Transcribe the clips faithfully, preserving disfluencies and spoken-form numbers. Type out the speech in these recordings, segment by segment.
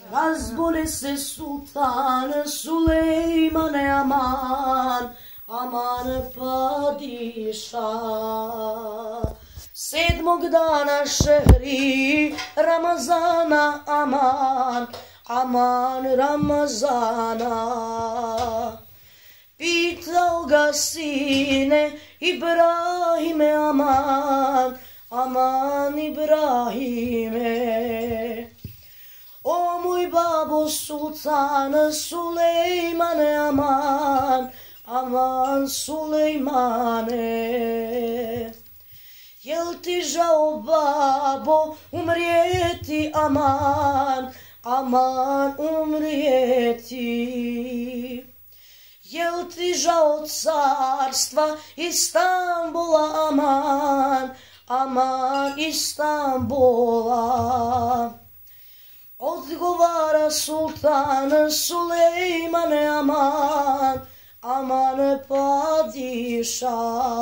Razbole se sultan Sulejmane aman, aman padiša. Sedmog dana šehri Ramazana aman, aman Ramazana. Pitao ga sine Ibrahime aman, aman Ibrahime. O mój babo sultan Sulejmane aman, aman Sulejmane. Jel ti žao babo umrijeti aman, aman umrijeti. Jel ti žao carstva Istanbula aman, aman Istanbula. Odgovara sultan Sulejmane aman, aman padiša.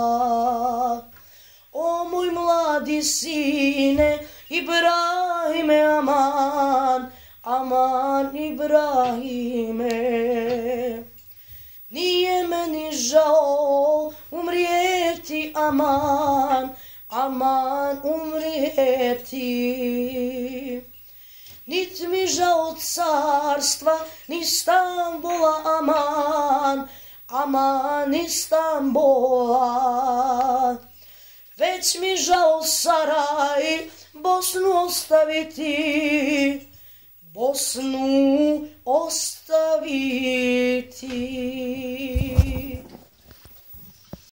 O moj mladi sine Ibrahime aman, aman Ibrahime. Nije meni žao umrijeti aman, aman umrijeti. Nit mi žao carstva ni Istanbula aman, aman Istanbula. Već mi žao Saraj Bosnu ostaviti, Bosnu ostaviti.